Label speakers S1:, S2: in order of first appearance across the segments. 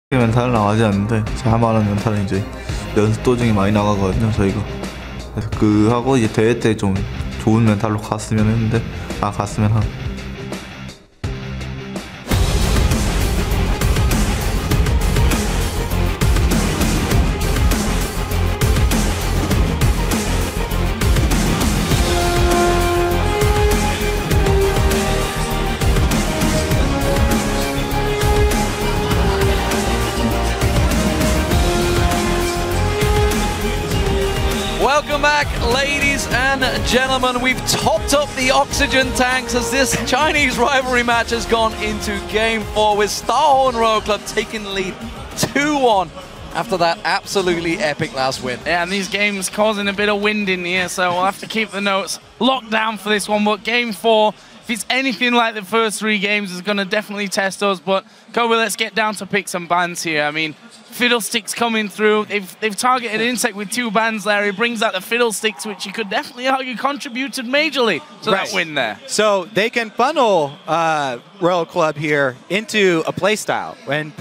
S1: 멘탈은 나가지 않는데 제가 할 만한 멘탈은 이제 연습 도중에 많이 나가거든요 저희가. 그래서 하고 이제 대회 때 좀 좋은 멘탈로 갔으면 했는데 갔으면 하고.
S2: Welcome back, ladies and gentlemen. We've topped up the oxygen tanks as this Chinese rivalry match has gone into Game 4 with Starhorn Royal Club taking the lead 2-1 after that absolutely epic last win.
S3: Yeah, and these games causing a bit of wind in here, so we'll have to keep the notes locked down for this one. But Game 4, if it's anything like the first 3 games, is going to definitely test us. But Kobe, let's get down to picks and bans here. I mean, Fiddlesticks coming through. They've targeted Insect with 2 bans there. He brings out the Fiddlesticks, which you could definitely argue contributed majorly to that win there.
S4: So they can funnel Royal Club here into a playstyle. When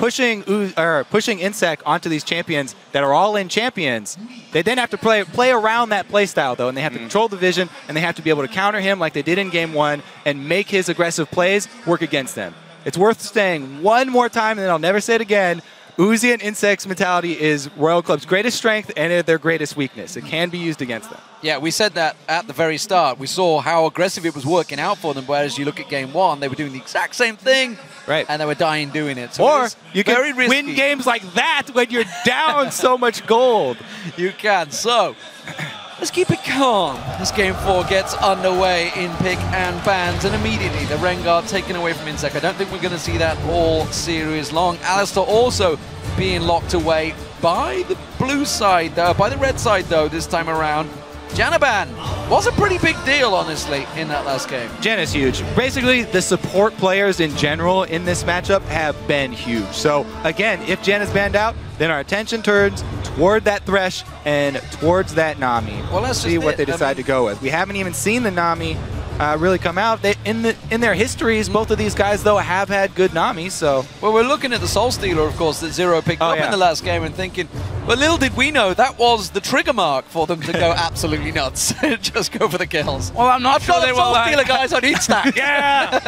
S4: pushing Insect onto these champions that are all-in champions, they then have to play around that playstyle, though, and they have to control the vision, and they have to be able to counter him like they did in Game 1 and make his aggressive plays work against them. It's worth saying one more time, and then I'll never say it again. Uzi and Insect's mentality is Royal Club's greatest strength and their greatest weakness. It can be used against them.
S2: Yeah, we said that at the very start. We saw how aggressive it was working out for them, whereas you look at Game 1, they were doing the exact same thing, and they were dying doing it. So
S4: or you can win games like that when you're down so much gold.
S2: You can. So let's keep it calm as Game 4 gets underway in pick and bans, and immediately the Rengar taken away from Insect. I don't think we're going to see that all series long. Alistair also being locked away by the blue side, by the red side though this time around. Janaban was a pretty big deal, honestly, in that last game.
S4: Jan is huge. Basically, the support players in general in this matchup have been huge. So, again, if Jan is banned out, then our attention turns toward that Thresh and towards that Nami.
S2: Well, let's
S4: see what they decide to go with. We haven't even seen the Nami really come out. In their histories, both of these guys, though, have had good Namis, so...
S2: Well, we're looking at the Soul Stealer, of course, that Zero picked up in the last game and thinking, but little did we know, that was the trigger mark for them to go absolutely nuts. Just go for the kills.
S3: Well, I'm not sure they were
S2: Soul Stealer guys on each stack.
S3: Yeah!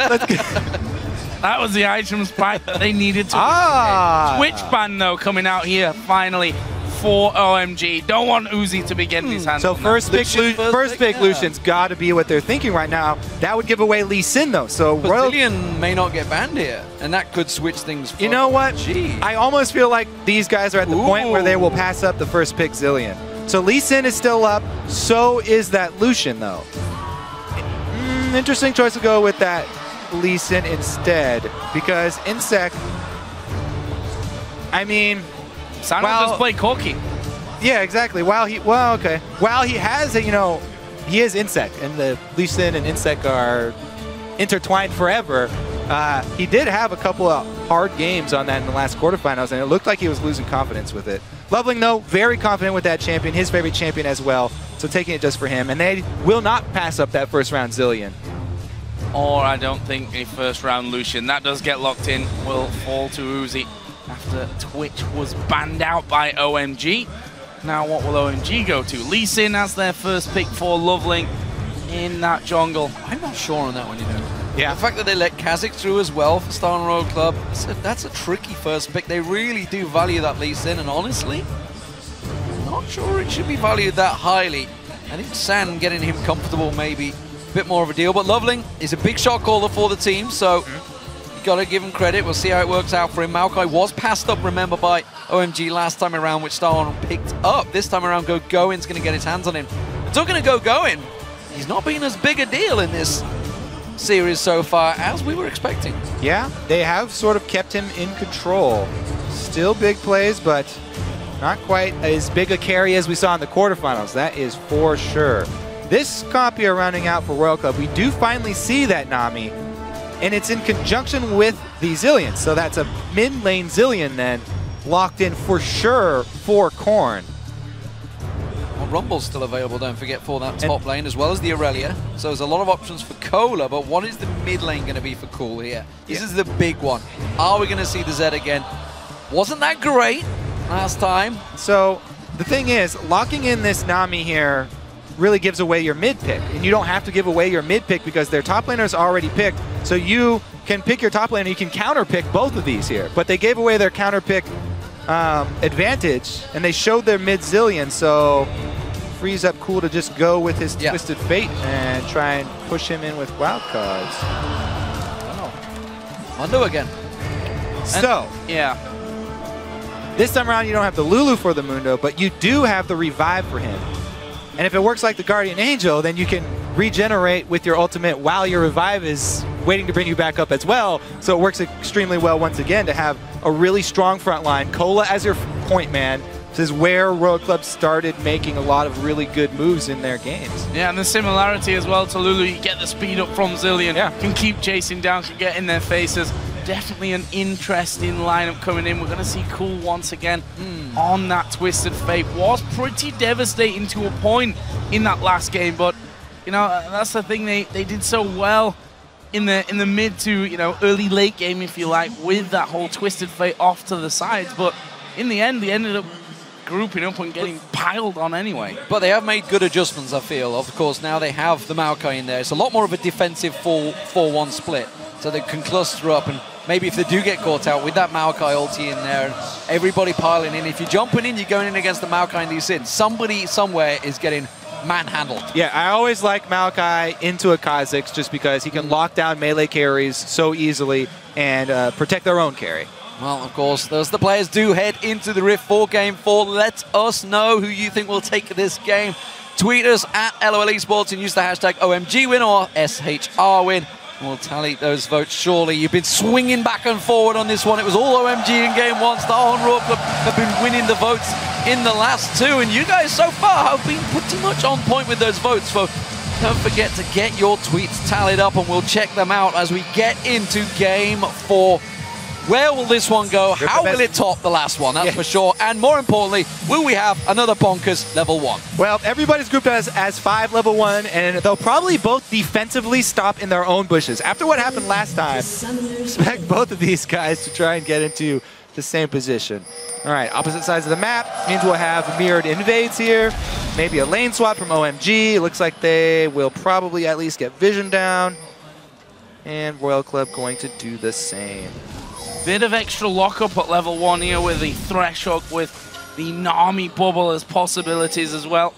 S3: That was the item spike that they needed to Twitch ban, though, coming out here, finally, for OMG. Don't want Uzi to be getting his hands on
S4: first pick Lucian's got to be what they're thinking right now. That would give away Lee Sin, though. So
S2: Brazilian may not get banned here, and that could switch things.
S4: You know what? I almost feel like these guys are at the point where they will pass up the first pick Zillion. So Lee Sin is still up. So is that Lucian, though. Interesting choice to go with that Lee Sin instead, because Insect, I mean,
S3: Sano just play Corki.
S4: Yeah, exactly. While he has he is Insect, and the Lee Sin and Insect are intertwined forever. He did have a couple of hard games on that in the last quarterfinals, and it looked like he was losing confidence with it. Loveling, though, very confident with that champion, his favorite champion as well, so taking it just for him. And they will not pass up that first round Zillion.
S3: Or I don't think a first round Lucian. That does get locked in, will fall to Uzi after Twitch was banned out by OMG. Now what will OMG go to? Lee Sin as their first pick for Loveling in that jungle.
S2: I'm not sure on that one, you know.
S4: Yeah.
S2: The fact that they let Kha'Zix through as well for Starhorn Royal Club, that's a tricky first pick. They really do value that Lee Sin, and honestly, I'm not sure it should be valued that highly. I think San getting him comfortable maybe a bit more of a deal, but Loveling is a big shot caller for the team, so you got to give him credit. We'll see how it works out for him. Maokai was passed up, remember, by OMG last time around, which Starhorn picked up. This time around, Goin's going to get his hands on him. It's not going to Goin. He's not been as big a deal in this series so far as we were expecting.
S4: Yeah, they have sort of kept him in control. Still big plays, but not quite as big a carry as we saw in the quarterfinals. That is for sure. This comp here rounding out for Royal Club, we do finally see that Nami, and it's in conjunction with the Zillion. So that's a mid-lane Zillion then, locked in for sure for Korn.
S2: Well, Rumble's still available, don't forget, for that top lane, as well as the Aurelia. So there's a lot of options for Cola, but what is the mid lane going to be for Cool here? This is the big one. Are we going to see the Zed again? Wasn't that great last time?
S4: So the thing is, locking in this Nami here really gives away your mid pick, and you don't have to give away your mid pick because their top laner is already picked. So you can pick your top laner, you can counter pick both of these here. But they gave away their counter pick advantage, and they showed their mid Zillion. So frees up Cool to just go with his Twisted Fate and try and push him in with wild cards.
S2: Oh. Mundo again.
S4: So
S3: yeah.
S4: This time around, you don't have the Lulu for the Mundo, but you do have the revive for him. And if it works like the Guardian Angel, then you can regenerate with your ultimate while your revive is waiting to bring you back up as well. So it works extremely well once again to have a really strong front line. Cola as your point man. This is where Royal Club started making a lot of really good moves in their games.
S3: Yeah, and the similarity as well to Lulu, you get the speed up from Zillion, can keep chasing down, can get in their faces. Definitely an interesting lineup coming in. We're going to see Cool once again on that Twisted Fate. Was pretty devastating to a point in that last game, but you know that's the thing. They did so well in the mid to early late game, if you like, with that whole Twisted Fate off to the sides. But in the end, they ended up grouping up and getting piled on anyway.
S2: But they have made good adjustments, I feel. Of course, now they have the Maokai in there. It's a lot more of a defensive 4-1 split, so they can cluster up, and maybe if they do get caught out with that Maokai ulti in there and everybody piling in, if you're jumping in, you're going in against the Maokai and Lee Sin. Somebody somewhere is getting manhandled.
S4: Yeah, I always like Maokai into a Kha'Zix just because he can lock down melee carries so easily and protect their own carry.
S2: Well, of course, those the players do head into the Rift for Game 4. Let us know who you think will take this game. Tweet us at LOL Esports and use the hashtag OMG win or SHR win. We'll tally those votes surely. You've been swinging back and forward on this one. It was all OMG in Game 1. Star Royal Club have been winning the votes in the last two, and you guys so far have been pretty much on point with those votes. So don't forget to get your tweets tallied up, and we'll check them out as we get into Game 4. Where will this one go? How will it top the last one? That's for sure. And more importantly, will we have another bonkers level 1?
S4: Well, everybody's grouped as 5 level 1, and they'll probably both defensively stop in their own bushes. After what happened last time, expect both of these guys to try and get into the same position. All right, opposite sides of the map means we'll have mirrored invades here. Maybe a lane swap from OMG. Looks like they will probably at least get vision down. And Royal Club going to do the same.
S3: Bit of extra lockup at level 1 here with the Thresh Hook, with the Nami bubble as possibilities as well.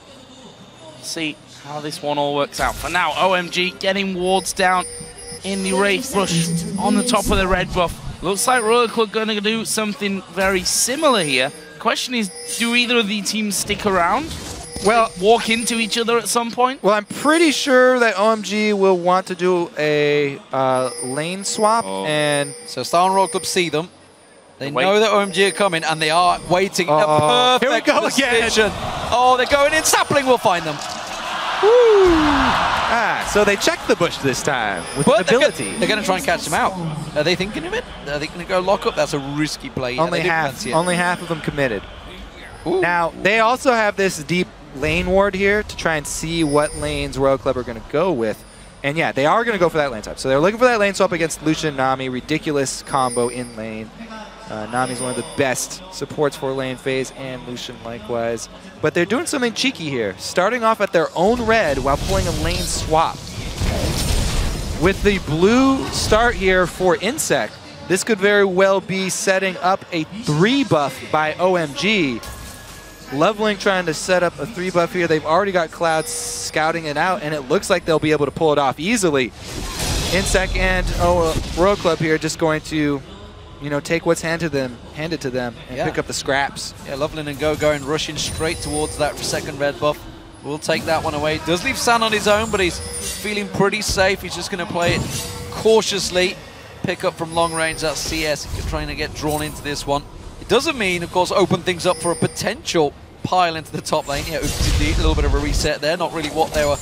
S3: See how this one all works out. For now, OMG getting wards down in the Wraith Brush on the top of the red buff. Looks like Royal Club going to do something very similar here. Question is, do either of the teams stick around? Well, walk into each other at some point?
S4: Well, I'm pretty sure that OMG will want to do a lane swap. And
S2: so Star and Royal Club see them. They know that OMG are coming, and they are waiting. A perfect
S4: here we go
S2: position.
S4: again.
S2: Oh, they're going in. Sapling will find them.
S4: So they checked the bush this time with
S2: but
S4: ability.
S2: They're going to try and catch them out. Are they thinking of it? Are they going to go lock up? That's a risky play.
S4: Only half of them committed. Ooh. Now, they also have this deep lane ward here to try and see what lanes Royal Club are going to go with. And yeah, they are going to go for that lane swap. So they're looking for that lane swap against Lucian and Nami. Ridiculous combo in lane. Nami's one of the best supports for lane phase, and Lucian likewise. But they're doing something cheeky here, starting off at their own red while pulling a lane swap. With the blue start here for Insect, this could very well be setting up a 3 buff by OMG. Leveling trying to set up a 3 buff here. They've already got Cloud scouting it out, and it looks like they'll be able to pull it off easily. Insect and Royal Club here just going to, take what's handed to them, and pick up the scraps.
S2: Yeah, Loveland and Go going rushing straight towards that second red buff. We'll take that one away. Does leave San on his own, but he's feeling pretty safe. He's just going to play it cautiously. Pick up from long range that CS. He's trying to get drawn into this one. It doesn't mean, of course, open things up for a potential pile into the top lane. Yeah, oops, indeed, a little bit of a reset there. Not really what they were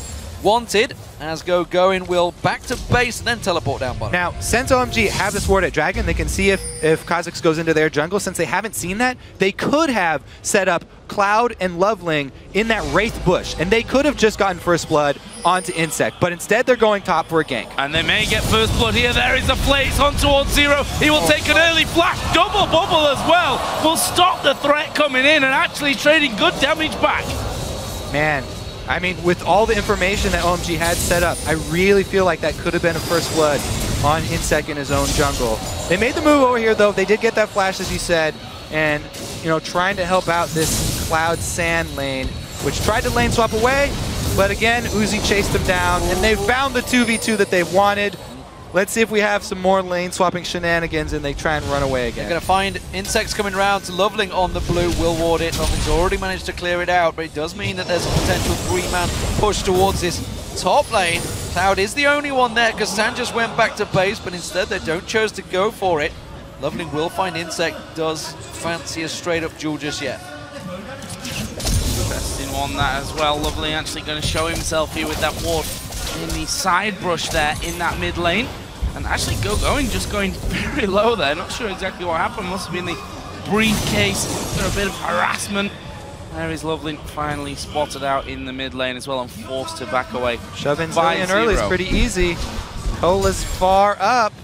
S2: wanted, as Going will back to base and then teleport down bottom.
S4: Now, since OMG have this ward at Dragon, they can see if Kha'Zix goes into their jungle. Since they haven't seen that, they could have set up Cloud and Loveling in that Wraith bush, and they could have just gotten First Blood onto Insect, but instead they're going top for a gank.
S3: And they may get First Blood here. There is a Flaze on towards Zero. He will take an early flash. Double bubble as well. Will stop the threat coming in and actually trading good damage back.
S4: Man, I mean, with all the information that OMG had set up, I really feel like that could have been a First Blood on Insect in his own jungle. They made the move over here, though. They did get that flash, as you said, and, you know, trying to help out this Cloud Sand lane, which tried to lane swap away, but again, Uzi chased them down, and they found the 2v2 that they wanted. Let's see if we have some more lane swapping shenanigans and they try and run away again.
S2: They're going to find Insects coming around to Loveling on the blue, will ward it. Loveling's already managed to clear it out, but it does mean that there's a potential 3-man push towards this top lane. Cloud is the only one there because San just went back to base, but instead they don't choose to go for it. Loveling will find Insect, does fancy a straight up duel just yet.
S3: Interesting one that as well. Lovely actually going to show himself here with that ward in the side brush there in that mid lane. And actually Going just going very low there. Not sure exactly what happened. Must have been the briefcase after a bit of harassment. There is Lovely finally spotted out in the mid lane as well and forced to back away.
S4: Shoving Zillion early is pretty easy. Cola's far up.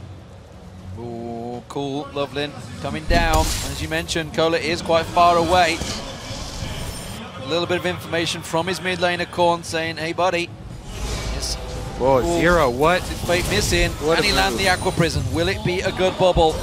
S2: Ooh, cool. Loveling coming down. As you mentioned, Cola is quite far away. A little bit of information from his mid laner Korn saying, hey buddy. Yes.
S4: Whoa, Zero, what?
S2: Fate missing. Can he land the Aqua Prison? Will it be a good bubble?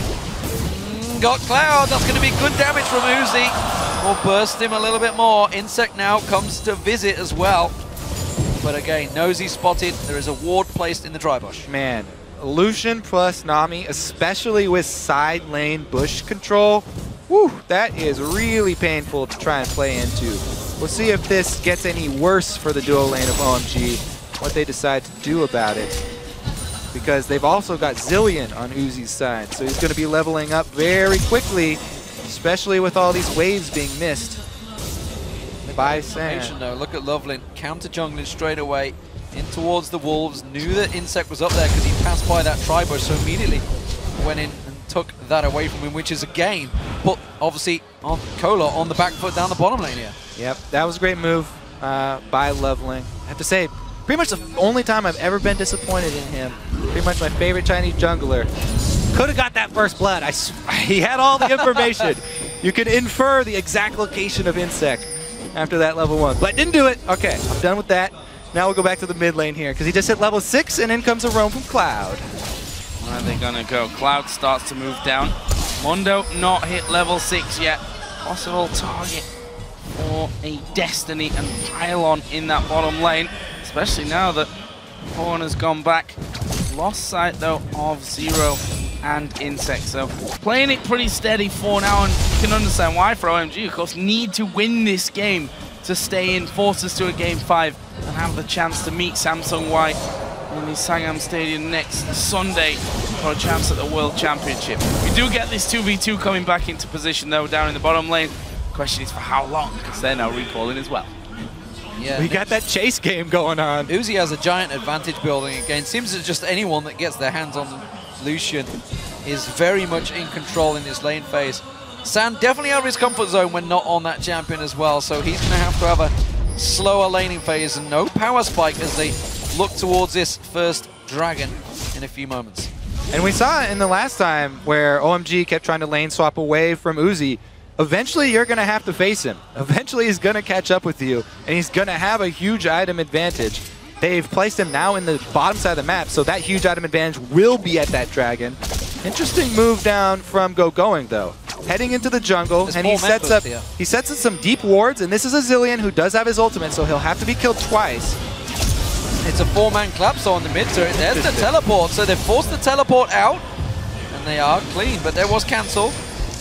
S2: Got Cloud. That's going to be good damage from Uzi. We'll burst him a little bit more. Insect now comes to visit as well. But again, Nosy spotted. There is a ward placed in the dry bush.
S4: Man, Lucian plus Nami, especially with side lane bush control, whew, that is really painful to try and play into. We'll see if this gets any worse for the duo lane of OMG, what they decide to do about it. Because they've also got Zillion on Uzi's side, so he's going to be leveling up very quickly, especially with all these waves being missed by San.
S2: Though. Look at Loveling, counter jungling straight away in towards the Wolves. Knew that Insect was up there because he passed by that tri-bush, so immediately went in and took that away from him, which is a gain. But obviously on Cola on the back foot down the bottom lane here.
S4: Yep, that was a great move by Loveling. I have to say, pretty much the only time I've ever been disappointed in him. Pretty much my favorite Chinese jungler. Could have got that first blood. He had all the information. You could infer the exact location of Insect after that level 1, but didn't do it. Okay, I'm done with that. Now we'll go back to the mid lane here because he just hit level 6 and in comes a roam from Cloud.
S3: Where are they gonna go? Cloud starts to move down. Mondo not hit level 6 yet. Possible target for a Destiny and Pylon in that bottom lane, especially now that Horn has gone back. Lost sight though of Zero and Insect, so playing it pretty steady for now, and you can understand why for OMG, of course, need to win this game to stay in, force us to a game 5 and have the chance to meet Samsung White in the Sangam Stadium next Sunday for a chance at the World Championship. We do get this 2v2 coming back into position though down in the bottom lane. The question is for how long, because they're now recalling as well.
S2: Yeah,
S4: we got that chase game going on.
S2: Uzi has a giant advantage building again. Seems that just anyone that gets their hands on Lucian is very much in control in his lane phase. San definitely out of his comfort zone when not on that champion as well, so he's going to have a slower laning phase and no power spike as they look towards this first dragon in a few moments.
S4: And we saw it in the last time where OMG kept trying to lane swap away from Uzi. Eventually, you're going to have to face him. Eventually, he's going to catch up with you, and he's going to have a huge item advantage. They've placed him now in the bottom side of the map, so that huge item advantage will be at that dragon. Interesting move down from Going, though. Heading into the jungle, and he sets up some deep wards, and this is a Zillion who does have his ultimate, so he'll have to be killed twice.
S2: It's a 4-man collapse on the mid turret. There's the teleport, so they've forced the teleport out, and they are clean, but there was cancel.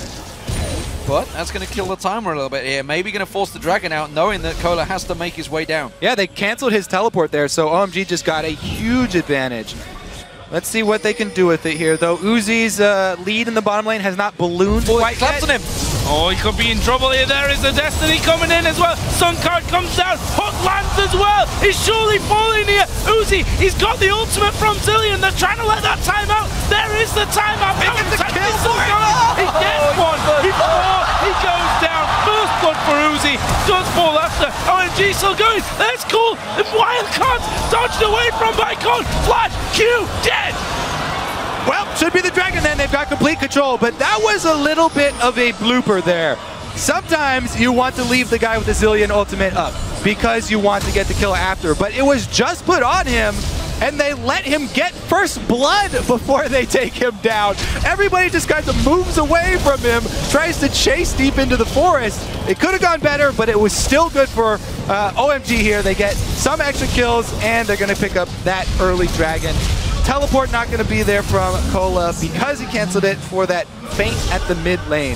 S2: But that's going to kill the timer a little bit here. Maybe going to force the dragon out, knowing that Cola has to make his way down.
S4: Yeah, they canceled his teleport there, so OMG just got a huge advantage. Let's see what they can do with it here, though. Uzi's lead in the bottom lane has not ballooned quite yet.
S2: On him.
S3: Oh, he could be in trouble here. There is a Destiny coming in as well. Sun card comes down. Hook lands as well. He's surely falling here. Uzi, he's got the ultimate from Zillion. They're trying to let that time out. There is the timeout.
S4: He gets the kill for it.
S3: He gets one. He goes down. First blood for Uzi. Does fall after. OMG still going. That's cool. The wild cards dodged away from Bicon. Flash. Q. Dead.
S4: Well, should be the Dragon then. They've got complete control, but that was a little bit of a blooper there. Sometimes you want to leave the guy with the Zillion ultimate up because you want to get the kill after, but it was just put on him and they let him get first blood before they take him down. Everybody just kind of moves away from him, tries to chase deep into the forest. It could have gone better, but it was still good for OMG here. They get some extra kills and they're going to pick up that early Dragon. Teleport not going to be there from Cola because he canceled it for that feint at the mid lane.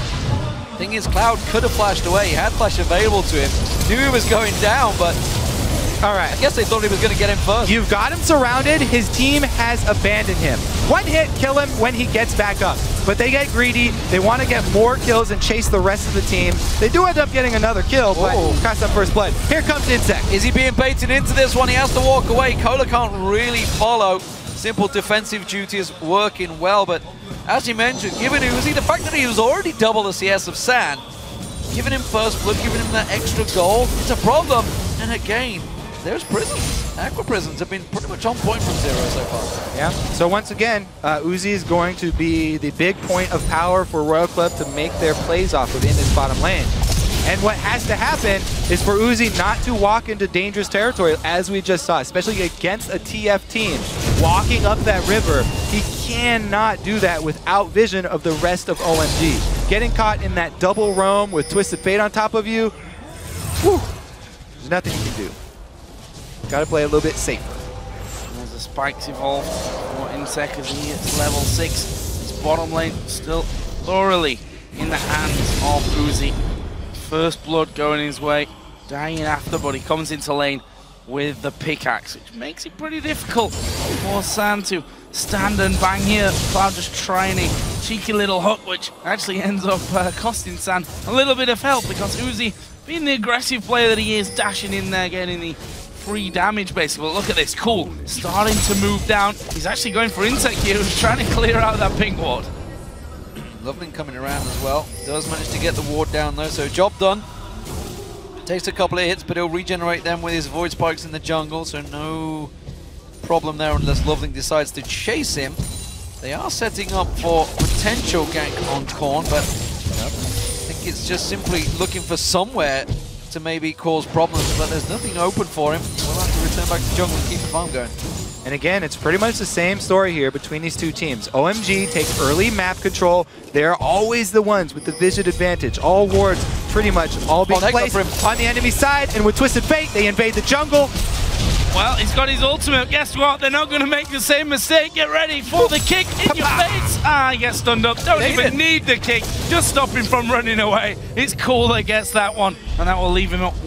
S2: Thing is, Cloud could have flashed away. He had flash available to him. Knew he was going down, but
S4: all right.
S2: I guess they thought he was going to get him first.
S4: You've got him surrounded. His team has abandoned him. One hit, kill him when he gets back up. But they get greedy. They want to get more kills and chase the rest of the team. They do end up getting another kill, but cost them first blood. Here comes Insect.
S2: Is he being baited into this one? He has to walk away. Cola can't really follow. Simple defensive duty is working well, but as you mentioned, giving Uzi the fact that he was already double the CS of San, giving him first blood, giving him that extra goal, it's a problem. And again, there's prisons. Aqua prisons have been pretty much on point from zero so far.
S4: Yeah, so once again, Uzi is going to be the big point of power for Royal Club to make their plays off of in this bottom lane. And what has to happen is for Uzi not to walk into dangerous territory, as we just saw, especially against a TF team. Walking up that river, he cannot do that without vision of the rest of OMG. Getting caught in that double roam with Twisted Fate on top of you, whew, there's nothing you can do. Got to play a little bit safer.
S3: There's the spikes involved for Insec as he hits level 6. His bottom lane still thoroughly in the hands of Uzi. First blood going his way, dying after, but he comes into lane with the pickaxe, which makes it pretty difficult for San to stand and bang here. Cloud just trying a cheeky little hook, which actually ends up costing San a little bit of help because Uzi, being the aggressive player that he is, dashing in there, getting the free damage basically. But look at this, cool, starting to move down. He's actually going for Insect here, who's trying to clear out that pink ward.
S2: Loveling coming around as well. Does manage to get the ward down though, so job done. Takes a couple of hits, but he'll regenerate them with his Void Spikes in the jungle, so no problem there unless Loveling decides to chase him. They are setting up for potential gank on Korn, but I think it's just simply looking for somewhere to maybe cause problems, but there's nothing open for him. We'll have to return back to jungle and keep the farm going.
S4: And again, it's pretty much the same story here between these two teams. OMG take early map control. They're always the ones with the vision advantage. All wards pretty much all being placed on the enemy side. And with Twisted Fate, they invade the jungle.
S3: Well, he's got his ultimate. Guess what? They're not going to make the same mistake. Get ready for the kick in your face. Ah, he gets stunned up. Don't even need the kick. Just stop him from running away. It's cool that gets that one. And that will leave him at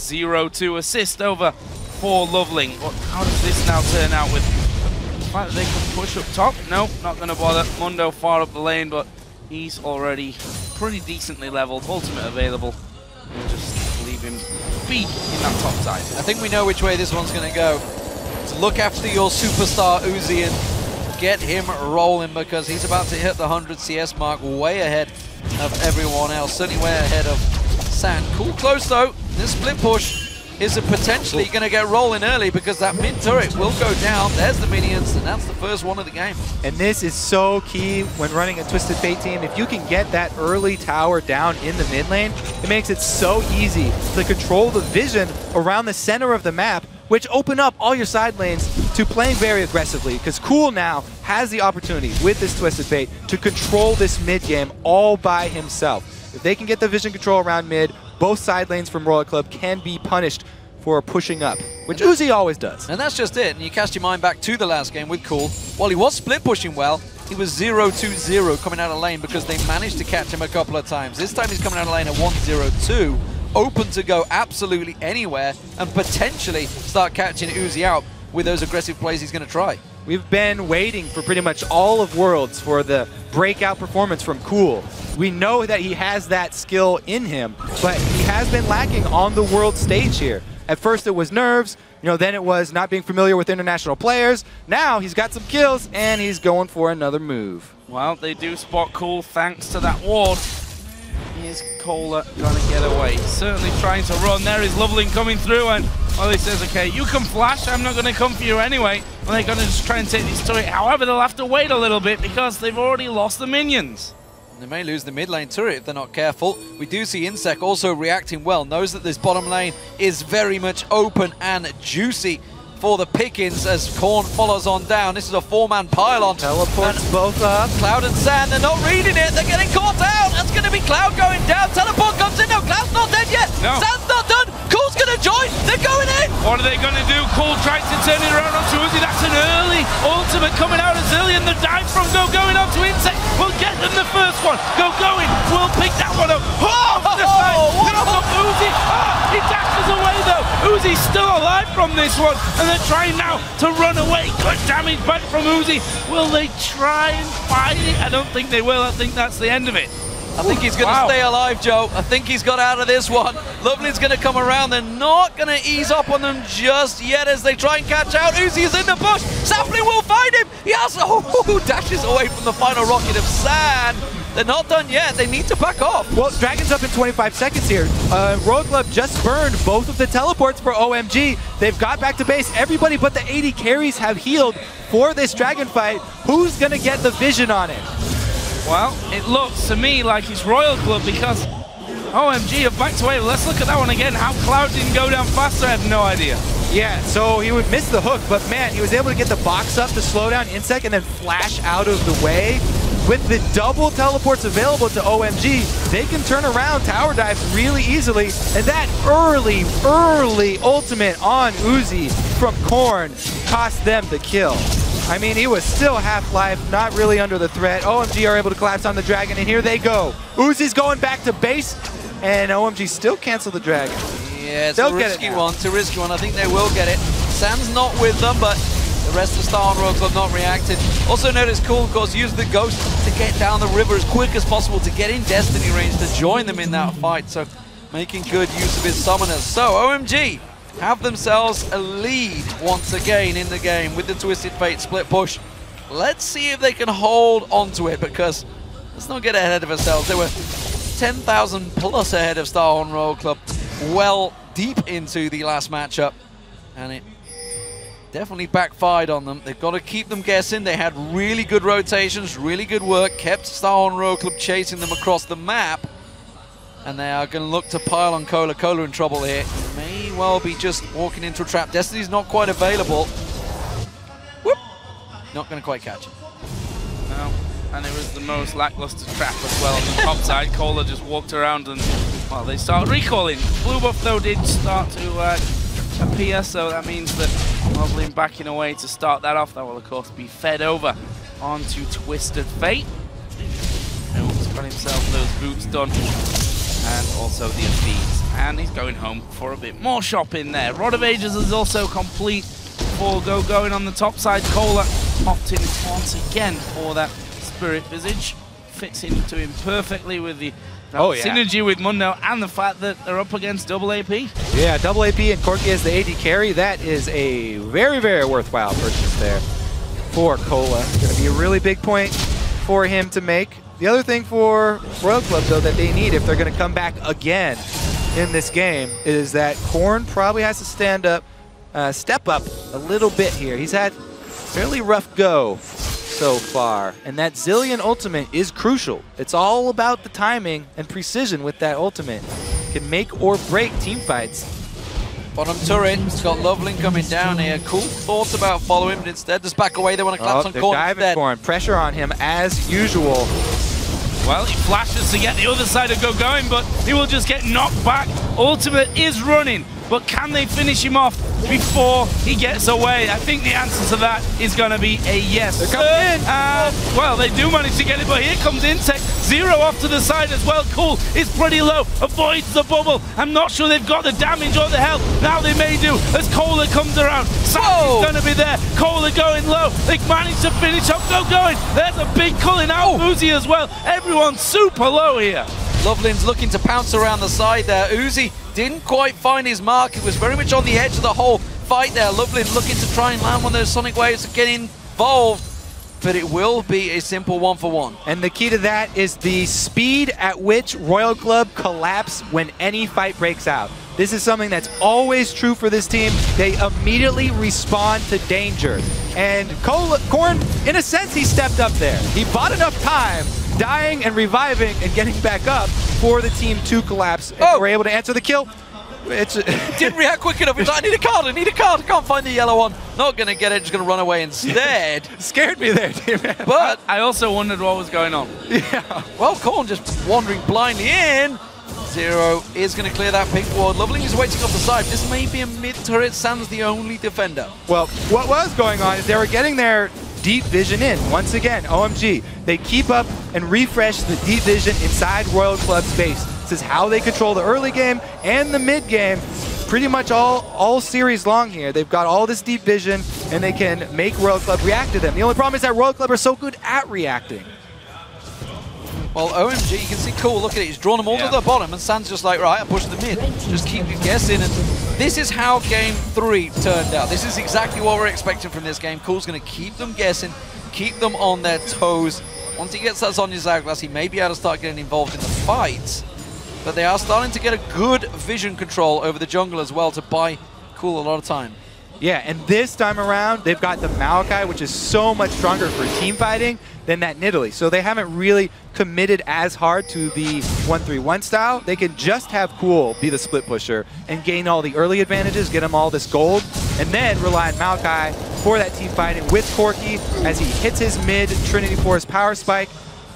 S3: 1-0-2. Assist over for Loveling. But how does this now turn out with the fact that they can push up top? Nope, not going to bother. Mundo far up the lane, but he's already pretty decently leveled. Ultimate available. We'll just leave him be in that top side.
S2: I think we know which way this one's going to go. So look after your superstar Uzi and get him rolling because he's about to hit the 100 CS mark way ahead of everyone else. Certainly way ahead of San. Cool close though. This split push is potentially going to get rolling early because that mid turret will go down. There's the minions, and that's the first one of the game.
S4: And this is so key when running a Twisted Fate team. If you can get that early tower down in the mid lane, it makes it so easy to control the vision around the center of the map, which open up all your side lanes to playing very aggressively, because Cool now has the opportunity with this Twisted Fate to control this mid game all by himself. If they can get the vision control around mid, both side lanes from Royal Club can be punished for pushing up, which Uzi always does.
S2: And that's just it. And you cast your mind back to the last game with Cool. While he was split pushing well, he was 0-2-0 coming out of lane because they managed to catch him a couple of times. This time he's coming out of lane at 1-0-2, open to go absolutely anywhere and potentially start catching Uzi out with those aggressive plays he's going to try.
S4: We've been waiting for pretty much all of Worlds for the breakout performance from Cool. We know that he has that skill in him, but he has been lacking on the world stage here. At first it was nerves, then it was not being familiar with international players. Now he's got some kills and he's going for another move.
S3: Well, they do spot Cool thanks to that ward. Is Cola going to get away? Certainly trying to run. There is Loveling coming through, and he says, okay, you can flash, I'm not going to come for you anyway. And they're going to just try and take this turret. However, they'll have to wait a little bit because they've already lost the minions.
S2: They may lose the mid lane turret if they're not careful. We do see Insec also reacting well, knows that this bottom lane is very much open and juicy for the pickings as Korn follows on down. This is a 4-man pylon.
S4: Teleports both up.
S2: Cloud and Sand, they're not reading it. They're getting caught out. That's going to be Cloud going down. Teleport comes in. No, Cloud's not dead yet.
S3: No.
S2: Sand's not done. Cool's going to join. They're going in.
S3: What are they going to do? Cool tries to turn it around onto Uzi. That's an early ultimate coming out of Zillion. The dive from going on to Insect will get them the first one. Going will pick that one up. Uzi. He dashes away though. Uzi's still alive from this one, and they're trying now to run away. Good damage back from Uzi. Will they try and fight it? I don't think they will. I think that's the end of it.
S2: I think he's going to stay alive, Joe. I think he's got out of this one. Lovely's going to come around. They're not going to ease up on them just yet as they try and catch out. Uzi is in the bush. Sapling will find him. He also dashes away from the final rocket of Sand. They're not done yet. They need to back off.
S4: Well, Dragon's up in 25 seconds here. Royal Club just burned both of the teleports for OMG. They've got back to base. Everybody but the 80 carries have healed for this Dragon fight. Who's going to get the vision on it?
S3: Well, it looks to me like it's Royal Club because OMG have backed away. Let's look at that one again. How Cloud didn't go down faster, I have no idea.
S4: Yeah, so he would miss the hook, but man, he was able to get the box up to slow down Insect and then flash out of the way. With the double teleports available to OMG, they can turn around tower dives really easily, and that early ultimate on Uzi from Korn cost them the kill. I mean, he was still half-life, not really under the threat. OMG are able to collapse on the Dragon, and here they go. Uzi's going back to base, and OMG still cancel the Dragon.
S2: Yeah, it's a risky one. It's a risky one. I think they will get it. Sand's not with them, but the rest of Star and Royal Club not reacted. Also notice Cool, of course, used the Ghost to get down the river as quick as possible to get in Destiny range to join them in that fight. So making good use of his summoners. So OMG have themselves a lead once again in the game with the Twisted Fate split push. Let's see if they can hold onto it, because let's not get ahead of ourselves. They were 10,000 plus ahead of Star and Royal Club well deep into the last matchup, and it definitely backfired on them. They've got to keep them guessing. They had really good rotations, really good work, kept Star and Royal Club chasing them across the map, and they are going to look to pile on Cola. Cola in trouble here. May well be just walking into a trap. Destiny's not quite available. Whoop! Not going to quite catch it.
S3: No, and it was the most lackluster trap as well on the top side. Cola just walked around and, well, they started recalling. Blue buff, though, did start to appear, so that means that Loveling backing away to start that off. That will, of course, be fed over onto Twisted Fate. He's got himself those boots done, and also the feeds. And he's going home for a bit more shopping there. Rod of Ages is also complete for going on the top side. Cola opting once again for that Spirit Visage. Fits into him perfectly with the synergy with Mundo and the fact that they're up against double AP.
S4: Yeah, double AP and Corki as the AD carry. That is a very, very worthwhile purchase there for Cola. Going to be a really big point for him to make. The other thing for Royal Club, though, that they need if they're going to come back again in this game is that Korn probably has to step up a little bit here. He's had fairly rough go so far, and that Zillion ultimate is crucial. It's all about the timing and precision with that ultimate. It can make or break team fights.
S2: Bottom turret, it's got Loveling coming down here. Cool thoughts about following, but instead just back away. They want to collapse on Korn instead.
S4: Korn. Pressure on him as usual.
S3: Well, he flashes to get the other side of going, but he will just get knocked back. Ultimate is running. but can they finish him off before he gets away? I think the answer to that is going to be a yes.
S4: They're coming in.
S3: Well, they do manage to get it, but here comes Insect. Zero off to the side as well. Cool is pretty low, avoids the bubble. I'm not sure they've got the damage or the health. Now they may do as Kohler comes around. Sam is going to be there. Kohler going low. They managed to finish up. Go going. There's a big culling out. Uzi as well. Everyone's super low here.
S2: Lovelin's looking to pounce around the side there. Uzi didn't quite find his mark. It was very much on the edge of the whole fight there. Lovelin looking to try and land one of those sonic waves to get involved, but it will be a simple 1-for-1.
S4: And the key to that is the speed at which Royal Club collapse when any fight breaks out. This is something that's always true for this team. They immediately respond to danger. And Corn, in a sense, he stepped up there. He bought enough time, dying and reviving and getting back up for the team to collapse. And were able to answer the kill.
S2: Didn't react quick enough. He's like, I need a card, I need a card. I can't find the yellow one. Not going to get it, just going to run away instead.
S4: Scared me there, team.
S2: But
S3: I also wondered what was going on.
S4: Yeah.
S2: Well, Korn just wandering blindly in. Zero is going to clear that pink ward. Loveling is waiting off the side. This may be a mid-turret. Sam's the only defender.
S4: Well, what was going on is they were getting their deep vision in. Once again, OMG. They keep up and refresh the deep vision inside Royal Club's base. This is how they control the early game and the mid game. Pretty much all series long here. They've got all this deep vision and they can make Royal Club react to them. The only problem is that Royal Club are so good at reacting.
S2: Well, OMG, you can see Cool, look at it, he's drawn them all to the bottom, and Sam's just like, right, I push the mid, just keep you guessing, and this is how Game 3 turned out. This is exactly what we're expecting from this game. Cool's going to keep them guessing, keep them on their toes. Once he gets that Sonya's hourglass, he may be able to start getting involved in the fights, but they are starting to get a good vision control over the jungle as well to buy Cool a lot of time.
S4: Yeah, and this time around, they've got the Maokai, which is so much stronger for team fighting than that Nidalee. So they haven't really committed as hard to the 1-3-1 style. They can just have Cool be the split pusher and gain all the early advantages, get him all this gold, and then rely on Maokai for that team fighting with Corky as he hits his mid Trinity Force power spike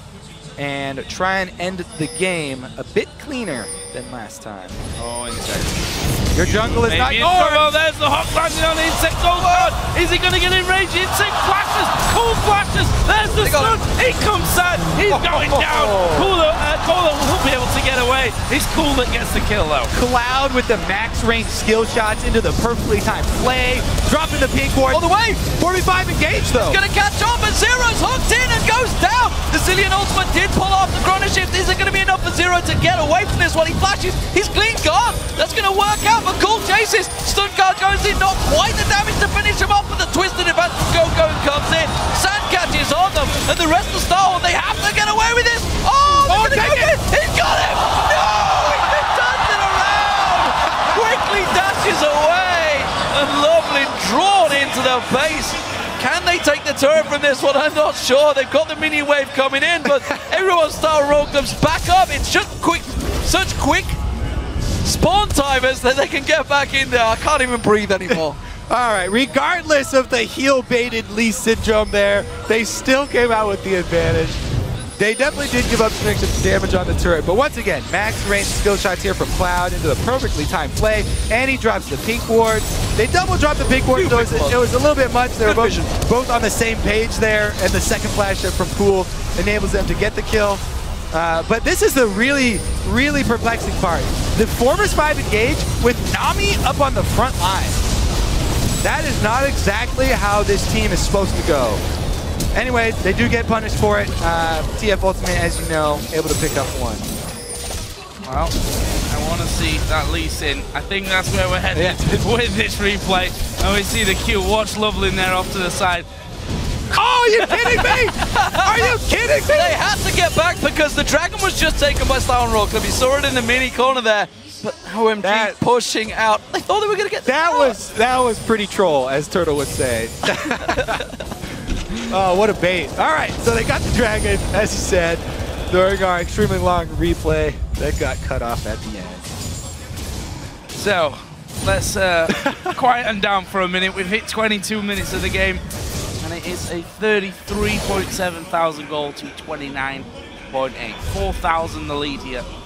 S4: and try and end the game a bit cleaner than last time.
S3: Oh, Insect.
S4: Your jungle is not yours!
S3: Oh, there's the hot landing on Insect. Oh, God! Is he going to get in range? Insect flashes! Cool flashes! There's the stun! He comes out! He's going down! Kohler will be able to get away. It's Cool that gets the kill, though.
S4: Cloud with the max range skill shots into the perfectly timed play. Dropping the pink ward.
S2: All the way!
S4: 45 engaged, though.
S2: He's going to catch on, but Zero's hooked in and goes down! The Zillion ultimate did pull off the chrono shift. Is it going to be enough for Zero to get away from this one? He flashes. He's clean gone. That's going to work out. But Cool chases. Stun card goes in. Not quite the damage to finish him off, but the twisted advance from Go comes in. Sand catches on them. And the rest of Star Wars, they have to get away with this. Oh, they're going to go in. He's got him. No! He turns it around. Quickly dashes away. And Lovely drawn into the base. Can they take the turret from this one? I'm not sure. They've got the mini wave coming in, but everyone's Star Roll comes back up. It's just such quick spawn timers that they can get back in there. I can't even breathe anymore.
S4: All right, regardless of the heel-baited Lee syndrome there, they still came out with the advantage. They definitely did give up some extra damage on the turret, but once again, max range skill shots here from Cloud into the perfectly timed play, and he drops the pink ward. They double dropped the pink ward, so it was a little bit much. They were both on the same page there, and the second flash from Cool enables them to get the kill. But this is the really, really perplexing part. The Formers 5 engage with Nami up on the front line. That is not exactly how this team is supposed to go. Anyway, they do get punished for it. TF Ultimate, as you know, able to pick up one.
S3: Well, I want to see that Lee Sin. I think that's where we're headed with this replay. And we see the Q. Watch Loveling there off to the side.
S4: Oh, are you kidding me? Are you kidding me?
S2: They had to get back because the dragon was just taken by Star and Roll Club. You saw it in the mini corner there. But OMG pushing out. They thought they were going to get
S4: that was pretty troll, as Turtle would say. Oh, what a bait. All right, so they got the dragon, as you said, during our extremely long replay that got cut off at the end.
S3: So, let's quieten down for a minute. We've hit 22 minutes of the game, and it is a 33.7 thousand goal to 29.8. 4,000 the lead here.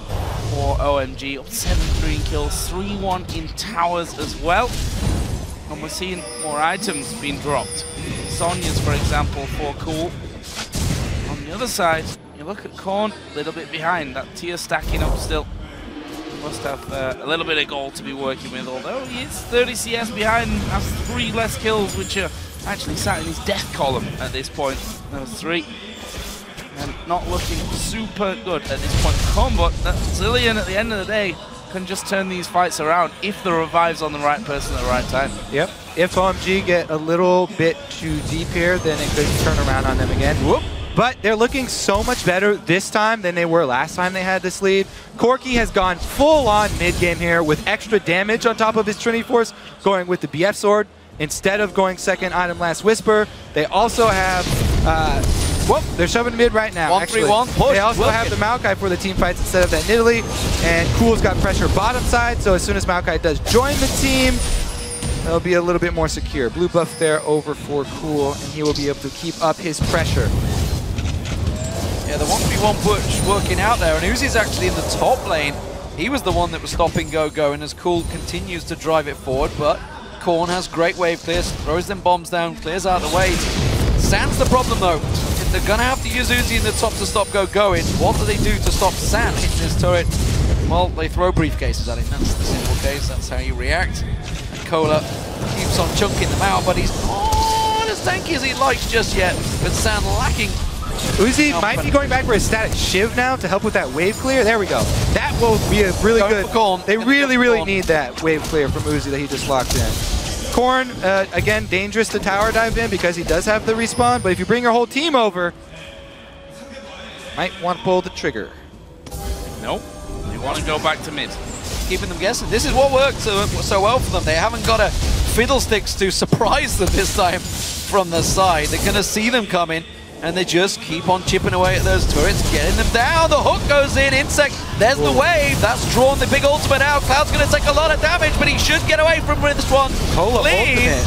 S3: for OMG. Up 7-3 in kills, 3-1 in towers as well. And we're seeing more items being dropped. Sonya's, for example, for Cool. On the other side, you look at Korn, a little bit behind. That tier stacking up still. Must have a little bit of gold to be working with, although he is 30 CS behind, has 3 less kills, which are actually sat in his death column at this point. Those 3. And not looking super good at this point for Korn, but that Zillion at the end of the day can just turn these fights around if the revive's on the right person at the right time.
S4: Yep. If OMG get a little bit too deep here, then it could turn around on them again. Whoop. But they're looking so much better this time than they were last time they had this lead. Corki has gone full-on mid-game here with extra damage on top of his Trinity Force, going with the BF Sword instead of going second item Last Whisper. They also have... whoop, they're shoving mid right now.
S2: 1-3-1 push.
S4: They also have the Maokai for the team fights instead of that Nidalee. And Cool's got pressure bottom side, so as soon as Maokai does join the team, they'll be a little bit more secure. Blue buff there over for Cool, and he will be able to keep up his pressure.
S2: Yeah, the 1v1 push working out there, and Uzi's actually in the top lane. He was the one that was stopping Go-Go, and as Cool continues to drive it forward, but Korn has great wave clears, throws them bombs down, clears out the way. Sand's the problem though. If they're gonna have to use Uzi in the top to stop Go-Going, what do they do to stop Sand hitting his turret? Well, they throw briefcases at him. That's the simple case, that's how you react. And Cola keeps on chunking them out, but he's not as tanky as he'd like just yet, with Sand lacking.
S4: Uzi might be going back for a static Shiv now to help with that wave clear. There we go. That will be a really good... They really need that wave clear from Uzi that he just locked in. Korn, again, dangerous to tower dive in because he does have the respawn, but if you bring your whole team over, might want to pull the trigger.
S3: Nope. They want to go back to mid.
S2: Keeping them guessing. This is what worked so well for them. They haven't got a fiddlesticks to surprise them this time from the side. They're going to see them coming, and they just keep on chipping away at those turrets, getting them down. The hook goes in. Insect, there's the wave. That's drawn the big ultimate out. Cloud's going to take a lot of damage, but he should get away from this one.
S4: Cola ultimate.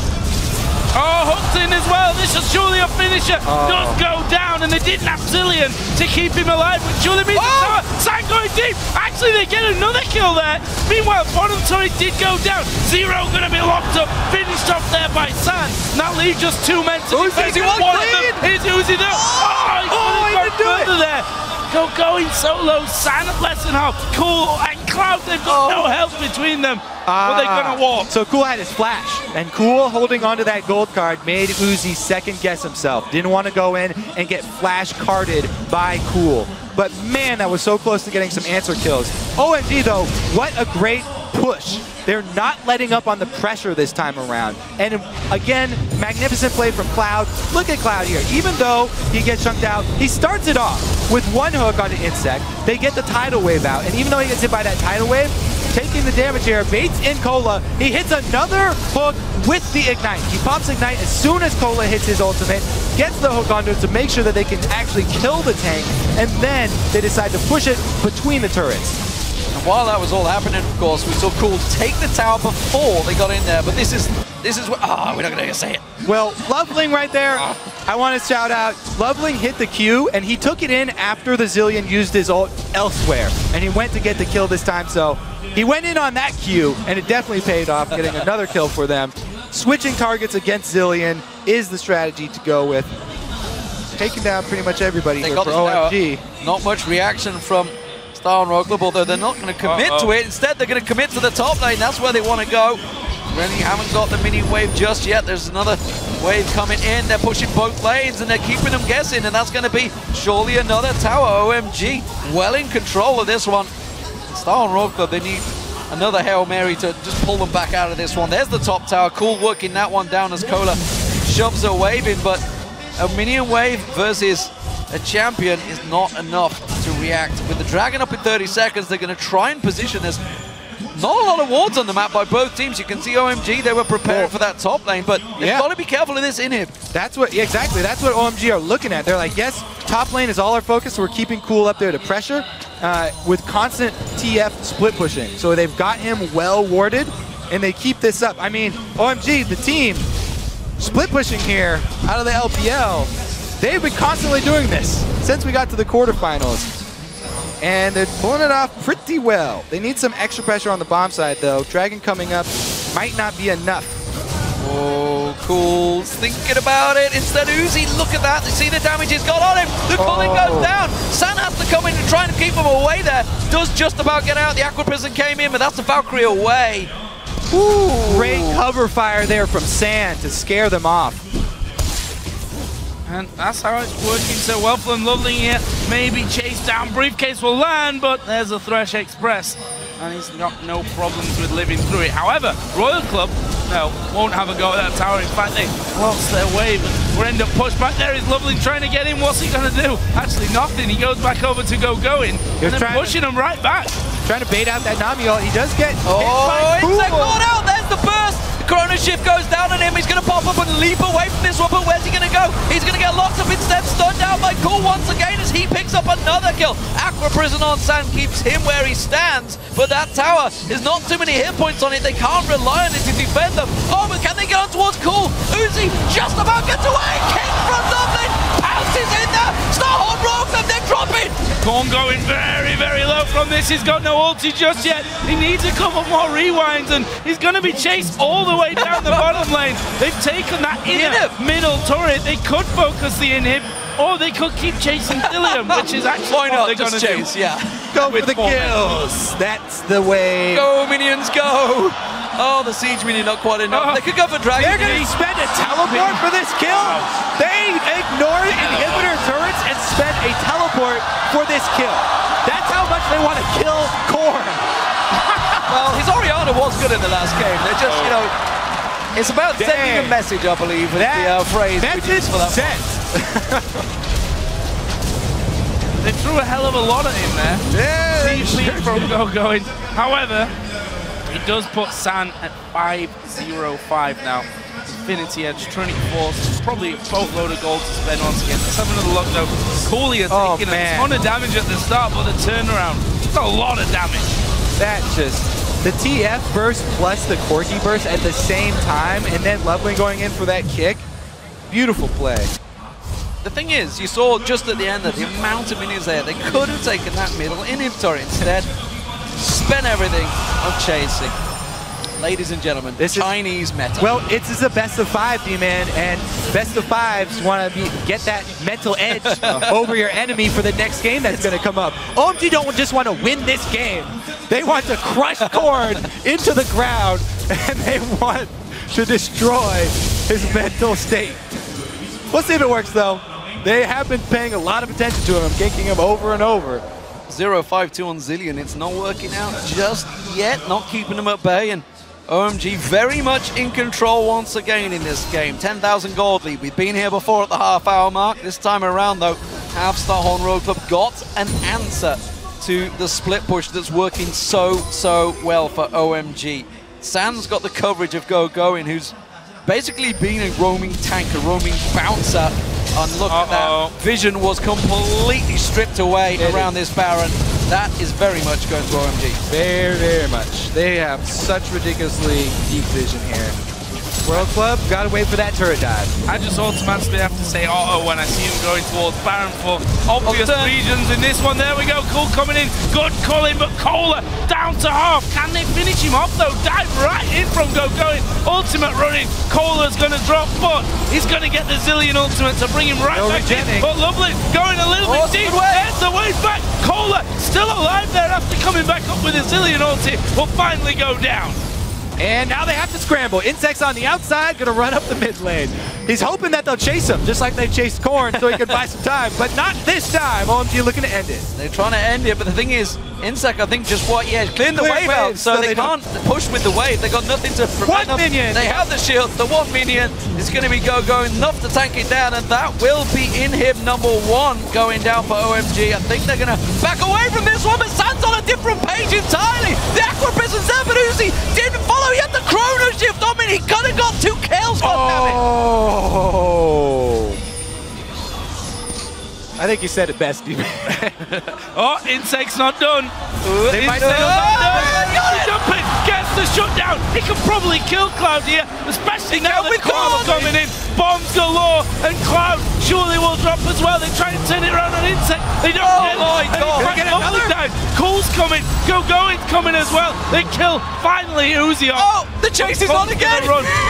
S3: Oh, hooked in as well. This is surely a finisher. Does go down, and they didn't have Zillion to keep him alive, which surely means Sand going deep. Actually, they get another kill there. Meanwhile, bottom turret did go down. Zero going to be locked up, finished off there by Sand. Now leave just 2 men to defend. One of them is Uzi there. He didn't go further there. Going solo, Sand at less than half. Cool and Cloud, they've got no help between them. But they're going to walk.
S4: So Cool had his flash, and Cool holding onto that gold card made Uzi second guess himself. Didn't want to go in and get flash carded by Cool. But man, that was so close to getting some answer kills. OMG though, what a great push. They're not letting up on the pressure this time around. And again, magnificent play from Cloud. Look at Cloud here. Even though he gets chunked out, he starts it off with one hook on the Insect. They get the tidal wave out, and even though he gets hit by that tidal wave, taking the damage here, baits in Cola. He hits another hook with the Ignite. He pops Ignite as soon as Cola hits his ultimate, gets the hook onto it to make sure that they can actually kill the tank, and then they decide to push it between the turrets.
S2: And while that was all happening, of course, we saw Cool take the tower before they got in there, but this is what, we're not going to say it.
S4: Well, Loveling right there, I want to shout out, Loveling hit the Q, and he took it in after the Zillion used his ult elsewhere, and he went to get the kill this time, so he went in on that Q, and it definitely paid off, getting another kill for them. Switching targets against Zillion is the strategy to go with. Taking down pretty much everybody here for OMG.
S2: Not much reaction from Star and Rogue Club, although they're not going to commit to it. Instead, they're going to commit to the top lane. That's where they want to go. Really haven't got the mini wave just yet. There's another wave coming in. They're pushing both lanes, and they're keeping them guessing, and that's going to be surely another tower. OMG well in control of this one. Star and Rogue Club, they need another Hail Mary to just pull them back out of this one. There's the top tower. Cool working that one down as Cola shoves a wave in, but a minion wave versus a champion is not enough to react. With the Dragon up in 30 seconds, they're going to try and position. There's not a lot of wards on the map by both teams. You can see OMG, they were prepared for that top lane, but they've got to be careful of this inhib.
S4: That's what, exactly, that's what OMG are looking at. They're like, yes, top lane is all our focus, so we're keeping Cool up there to pressure with constant TF split pushing. So they've got him well warded, and they keep this up. I mean, OMG, the team, split pushing here out of the LPL, they've been constantly doing this since we got to the quarterfinals. and they're pulling it off pretty well. They need some extra pressure on the bomb side, though. Dragon coming up might not be enough.
S2: Oh, cool. Thinking about it. Instead, Uzi, look at that. You see the damage he's got on him. The cooling goes down. San has to come in and try and keep him away there. Does just about get out. The Aqua Prison came in, but that's the Valkyrie away.
S4: Ooh, great cover fire there from San to scare them off.
S3: And that's how it's working so well for them. Lovely here. Maybe chase down. Briefcase will land, but there's a Thresh Express. And he's got no problems with living through it. However, Royal Club, no, won't have a go at that tower. In fact, they lost their wave and will end up pushed back. There is Lovely trying to get in. What's he going to do? Actually, nothing. He goes back over to going. And then pushing him right back.
S4: Trying to bait out that Nami ult. He does get
S2: hit by Insect caught out. There's the burst. Chrono Shift goes down on him. He's going to pop up and leap away from this one, but where's he going to go? He's going to get locked up instead, stunned down by Cool once again as he picks up another kill. Aqua Prison on San keeps him where he stands, but that tower is not too many hit points on it. They can't rely on it to defend them. Oh, but can they get on towards Cool? Uzi just about gets away. King from Dublin pounces in there. Starhorn rogues them, they're dropping.
S3: Korn going very, very low from this. He's got no ulti just yet. He needs a couple more rewinds, and he's going to be chased all the way down the bottom lane. They've taken that inner middle turret. They could focus the inhib, or they could keep chasing Dillium, which is actually
S2: why not
S3: they're going to
S2: chase,
S3: do.
S2: Yeah.
S4: Go with the kills. That's the way.
S2: Go, minions, go. Oh, the siege minion not quite enough. They could go for Dragon.
S4: They're going to spend a teleport for this kill. They ignore inhibitor turrets and spend a teleport for this kill. That's how much they want to kill Korn.
S2: Well, his Orianna was good in the last game. They're just, you know, it's about sending a message, I believe, with the phrase we use for that.
S3: They threw a hell of a lot at him there.
S4: Yeah,
S3: TP from going. However, it does put San at 5-0-5 now. Infinity Edge, Trinity Force, probably a boatload of gold to spend once again. Let's have another look though. Cooley has taken a ton of damage at the start, but the turnaround, it's a lot of damage.
S4: That just, the TF burst plus the Corki burst at the same time, and then Lovely going in for that kick. Beautiful play.
S2: The thing is, you saw just at the end that the amount of minions there, they could have taken that middle inhibitor instead. Spent everything on chasing. Ladies and gentlemen, this Chinese meta.
S4: Well, it's a best of 5, D-Man, and best of 5s want to get that mental edge over your enemy for the next game that's going to come up. OMG don't just want to win this game. They want to crush Korn into the ground, and they want to destroy his mental state. We'll see if it works, though. They have been paying a lot of attention to him, ganking him over and over.
S2: 0-5-2 on Zillion. It's not working out just yet, not keeping him at bay, and OMG very much in control once again in this game. 10,000 gold lead. We've been here before at the half-hour mark. This time around, though, have Starhorn Road Club got an answer to the split push that's working so well for OMG. San's got the coverage of Going, who's basically been a roaming tank, a roaming bouncer. And look at that. Vision was completely stripped away around this Baron. That is very much going to OMG.
S4: Very, very much. They have such ridiculously deep vision here. World Club, gotta wait for that turret dive.
S3: I just automatically have to say auto when I see him going towards Baron for obvious reasons in this one. There we go, Cool coming in. Good culling, but Kohler down to half. Can they finish him off though? Dive right in from Going. Ultimate running. Kohler's gonna drop, but he's gonna get the Zillion ultimate to bring him right back in. But Lovely going a little bit deep. There's the way back. Kohler still alive there after coming back up with a Zillion ulti. Will finally go down.
S4: And now they have to scramble. Insect's on the outside, gonna run up the mid lane. He's hoping that they'll chase him, just like they chased Korn, so he can buy some time, but not this time. OMG looking to end it.
S2: They're trying to end it, but the thing is, Insect, I think, just clearing the wave out, so they can't push with the wave. They got nothing to prevent them.
S4: Minion.
S2: They have the shield. The one minion is going to be going enough to tank it down, and that will be inhib number 1 going down for OMG. I think they're going to back away from this one, but San's on a different page entirely. The Aqua Prison Uzi didn't follow. He had the Chrono Shift on me. He could have got 2 kills.
S4: Oh. I think you said it best, D-Man.
S3: Oh, Insect's not done.
S4: They might not done.
S3: Jumping, gets the shut down. He can probably kill Cloud here, especially now that Cloud coming in. Bombs galore, and Cloud surely will drop as well. They try and turn it around on Insect. They don't get it.
S2: My God.
S3: They get another down. Cool's coming. Going's coming as well. They kill finally Uzi off.
S2: Oh, the chase is on again.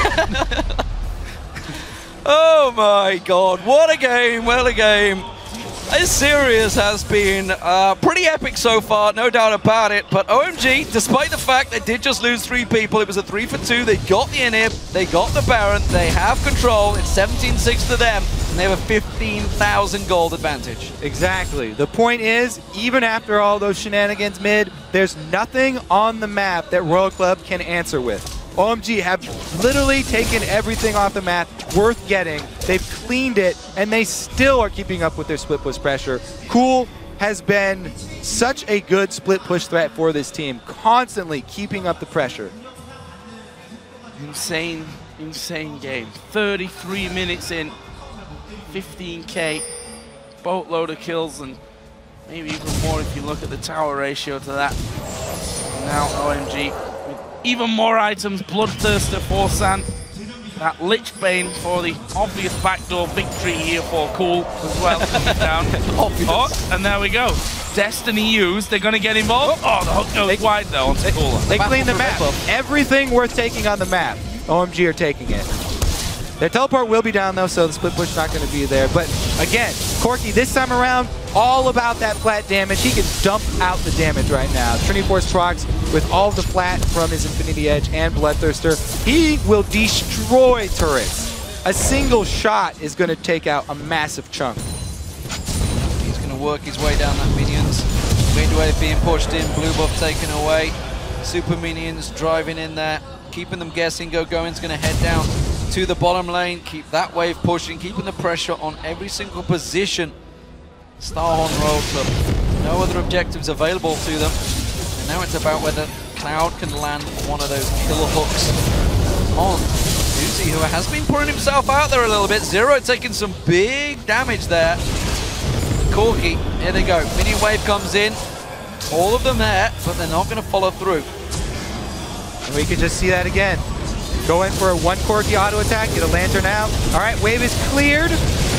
S2: Oh my God, what a game, what a game. This series has been pretty epic so far, no doubt about it, but OMG, despite the fact they did just lose 3 people, it was a 3 for 2, they got the inhib, they got the Baron, they have control, it's 17-6 to them, and they have a 15,000 gold advantage.
S4: Exactly. The point is, even after all those shenanigans mid, there's nothing on the map that Royal Club can answer with. OMG have literally taken everything off the map worth getting. They've cleaned it, and they still are keeping up with their split push pressure. Cool has been such a good split push threat for this team, constantly keeping up the pressure.
S3: Insane game. 33 minutes in, 15k, boatload of kills, and maybe even more if you look at the tower ratio to that. Now OMG with even more items, Bloodthirster for San. That Lich Bane for the obvious backdoor victory here for Cool as well, coming down. Oh, and there we go. Destiny used, they're going to get involved. Oh, the hook goes wide though onto Cooler.
S4: They cleaned the map. Everything worth taking on the map, OMG are taking it. Their teleport will be down though, so the split push not going to be there. But again, Corki this time around, all about that flat damage. He can dump out the damage right now. Trinity Force procs with all of the flat from his Infinity Edge and Bloodthirster. He will destroy turrets. A single shot is going to take out a massive chunk.
S2: He's going to work his way down that minions. Midway being pushed in, blue buff taken away. Super minions driving in there, keeping them guessing. Going's going to head down to the bottom lane, keep that wave pushing, keeping the pressure on every single position. Starhorn Royal Club, no other objectives available to them. And now it's about whether Cloud can land one of those killer hooks on Uzi, who has been putting himself out there a little bit. Zero taking some big damage there. Corki, here they go. Minion wave comes in, all of them there, but they're not going to follow through.
S4: And we can just see that again. Go in for a 1 Corki auto attack, get a lantern out. All right, wave is cleared.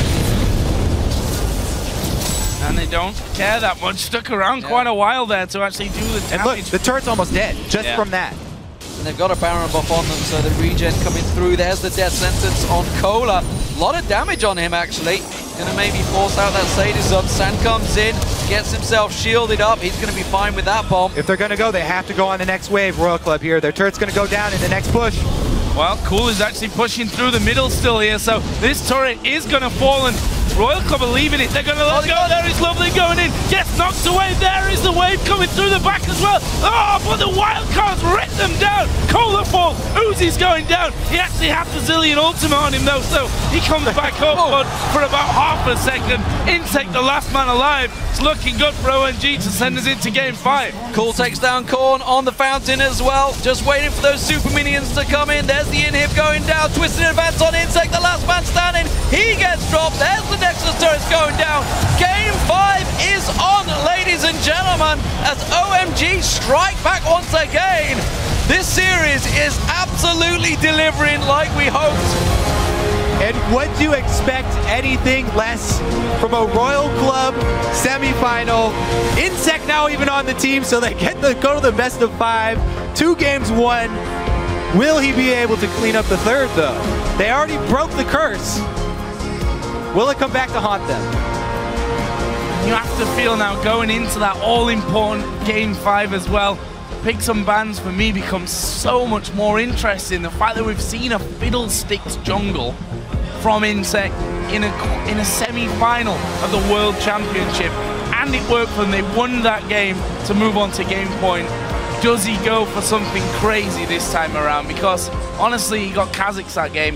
S3: And they don't care that much. Stuck around quite a while there to actually do the damage.
S4: And look, the turret's almost dead, just from that.
S2: And they've got a Baron buff on them, so the regen coming through. There's the death sentence on Cola. A lot of damage on him, actually. Gonna maybe force out that Sadis up. San comes in, gets himself shielded up. He's gonna be fine with that bomb.
S4: If they're gonna go, they have to go on the next wave, Royal Club here. Their turret's gonna go down in the next push.
S3: Well, Cool is actually pushing through the middle still here, so this turret is going to fall, and Royal Club are leaving it. They're going to let go. There is Lovely going in. Gets knocked away. There is the wave coming through the back as well. Oh, but the wild cards rip them down. Cola fall. Uzi's going down. He actually had the Zillion ultimate on him, though, so he comes back up, but for about half a second. Insect, the last man alive. It's looking good for OMG to send us into game 5.
S2: Cool takes down Korn on the fountain as well. Just waiting for those super minions to come in. There's the inhib going down. Twisted advance on Insect, the last man standing. He gets dropped. There's the Nexus turrets going down. Game 5 is on, ladies and gentlemen, as OMG strike back once again. This series is absolutely delivering like we hoped.
S4: And would you expect anything less from a Royal Club semifinal? Insect now even on the team, so they get to go to the best of 5. 2 games won. Will he be able to clean up the third, though? They already broke the curse. Will it come back to haunt them?
S3: You have to feel now going into that all-important game 5 as well. Picks and bans for me becomes so much more interesting. The fact that we've seen a Fiddlesticks jungle from Insect in a semi-final of the World Championship, and it worked for them. They won that game to move on to game point. Does he go for something crazy this time around? Because honestly, he got Kha'Zix that game.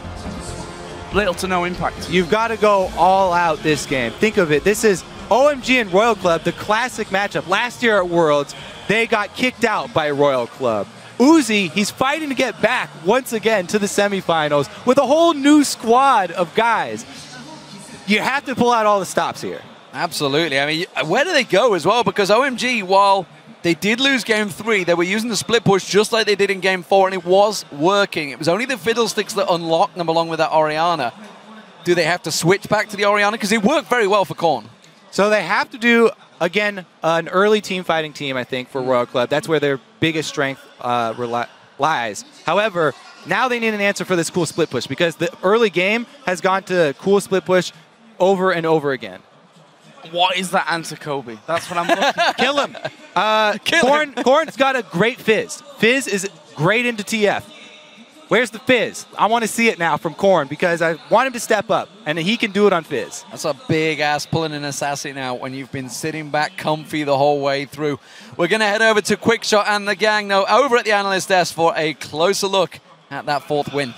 S3: Little to no impact.
S4: You've got to go all out this game. Think of it. This is OMG and Royal Club, the classic matchup. Last year at Worlds, they got kicked out by Royal Club. Uzi, he's fighting to get back once again to the semifinals with a whole new squad of guys. You have to pull out all the stops here.
S2: Absolutely. I mean, where do they go as well? Because OMG, while They did lose game 3. They were using the split push just like they did in game 4, and it was working. It was only the Fiddlesticks that unlocked them along with that Orianna. Do they have to switch back to the Orianna? Because it worked very well for Korn.
S4: So they have to do, again, an early team fighting team, I think, for Royal Club. That's where their biggest strength lies. However, now they need an answer for this cool split push because the early game has gone to cool split push over and over again.
S3: What is that answer, Kobe? That's what I'm looking for.
S4: Kill him. Korn's got a great Fizz. Fizz is great into TF. Where's the Fizz? I want to see it now from Korn because I want him to step up, and he can do it on Fizz.
S2: That's a big ass pulling an assassin out when you've been sitting back comfy the whole way through. We're going to head over to Quickshot and the gang now over at the analyst desk for a closer look at that 4th win.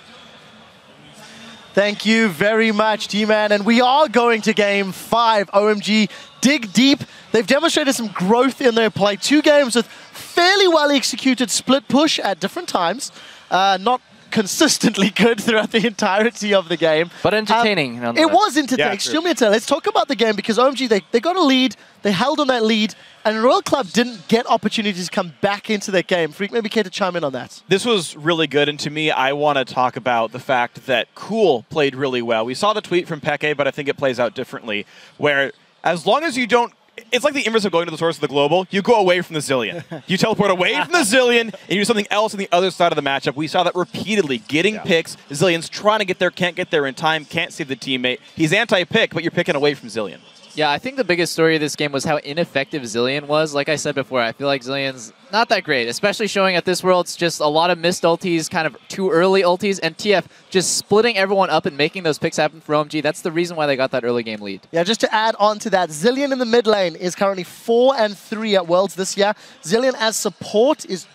S5: Thank you very much, T-Man. And we are going to game 5. OMG dig deep. They've demonstrated some growth in their play. 2 games with fairly well executed split push at different times. Not consistently good throughout the entirety of the game.
S6: But entertaining.
S5: It was entertaining, extremely entertaining. Let's talk about the game because OMG, they got a lead, they held on that lead, and Royal Club didn't get opportunities to come back into that game. Freak, maybe care to chime in on that.
S7: This was really good, and to me, I want to talk about the fact that Cool played really well. We saw the tweet from Peke, but I think it plays out differently, where as long as you don't it's like the inverse of going to the source of the global. You go away from the Zillion. You teleport away from the Zillion, and you do something else on the other side of the matchup. We saw that repeatedly. Getting picks, Zillion's trying to get there, can't get there in time, can't save the teammate. He's anti-pick, but you're picking away from Zillion.
S6: Yeah, I think the biggest story of this game was how ineffective Zillion was. Like I said before, I feel like Zillion's not that great, especially showing at this World. It's just a lot of missed ultis, kind of too early ultis, and TF just splitting everyone up and making those picks happen for OMG. That's the reason why they got that early game lead.
S5: Yeah, just to add on to that, Zillion in the mid lane is currently 4-3 at Worlds this year. Zillion as support is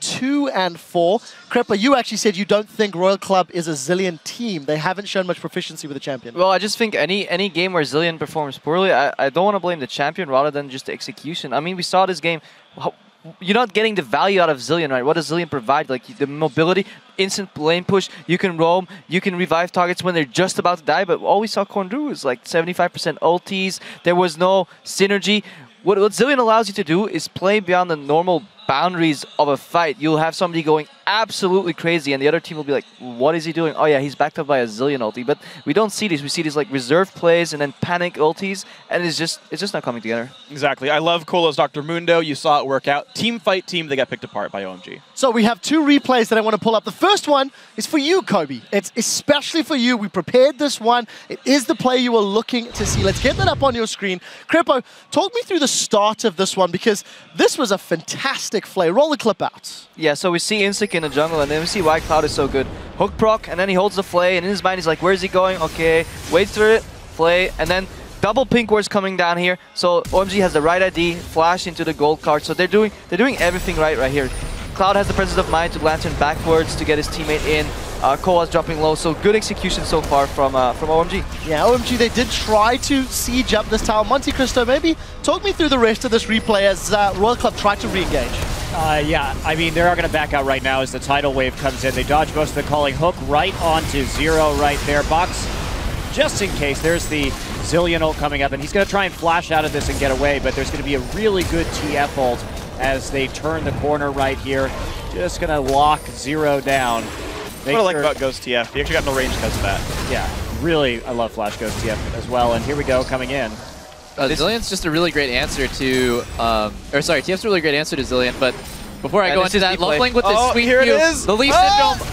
S5: 2-4. Crepper, you actually said you don't think Royal Club is a Zillion team. They haven't shown much proficiency with the champion.
S6: Well, I just think any game where Zillion performs poorly, I don't want to blame the champion rather than just the execution. I mean, we saw this game. You're not getting the value out of Zillion, right? What does Zillion provide? Like the mobility, instant lane push, you can roam, you can revive targets when they're just about to die, but all we saw Korn do is like 75% ultis. There was no synergy. What Zillion allows you to do is play beyond the normal boundaries of a fight. You'll have somebody going absolutely crazy and the other team will be like, what is he doing? Oh yeah, he's backed up by a Zillion ulti. But we don't see these. We see these like reserve plays and then panic ultis, and it's just not coming together.
S7: Exactly. I love Colo's Dr. Mundo. You saw it work out. Team fight team, they got picked apart by OMG.
S5: So we have 2 replays that I want to pull up. The first one is for you, Kobe. It's especially for you. We prepared this one. It is the play you were looking to see. Let's get that up on your screen. Crepo, talk me through the start of this one because this was a fantastic play. Roll the clip out.
S6: Yeah, so we see Insik in the jungle, and then we see why Cloud is so good. Hook proc, and then he holds the flay, and in his mind he's like, where's he going? Okay, waits for it, flay, and then double pink wards coming down here. So OMG has the right ID, flash into the gold card. So they're doing everything right here. Cloud has the presence of mind to lantern backwards to get his teammate in. Cola's dropping low, so good execution so far from OMG.
S5: Yeah, OMG, they did try to siege up this tower. Monte Cristo, maybe talk me through the rest of this replay as Royal Club tried to re-engage.
S8: Yeah, I mean, they're not going to back out right now as the tidal wave comes in. They dodge most of the calling hook right onto 0 right there. Box, just in case, there's the Zillion ult coming up, and he's going to try and flash out of this and get away, but there's going to be a really good TF ult as they turn the corner right here. Just going to lock 0 down.
S7: What I like about Ghost TF, he actually got no range because of that.
S8: Yeah, really, I love Flash Ghost TF as well, and here we go, coming in.
S6: Zillion's just a really great answer to, TF's a really great answer to Zillion, but before I go into that, Loveling with the sweet
S7: here
S6: view,
S7: it is.
S6: the Leaf Syndrome.